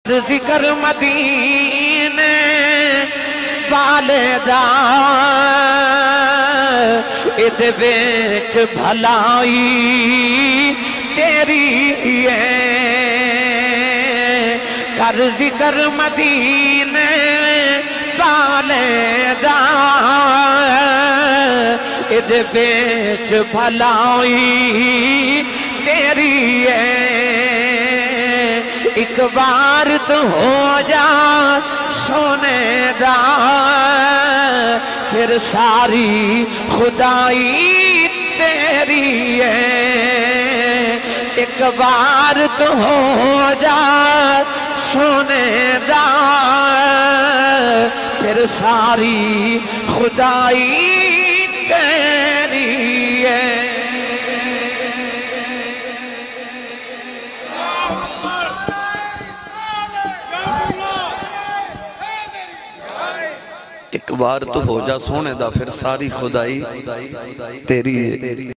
कर जिक्र मदीने वाले दा इदे विच भलाई तेरी है। कर जिक्र मदीने वाले दा इदे विच भलाई तेरी है। एक बार तो हो जा सोने दा फिर सारी खुदाई तेरी है। एक बार तो हो जा सोने दा फिर सारी खुदाई तेरी है। एक बार तो हो जा सोने दा फिर सारी खुदाई तेरी है।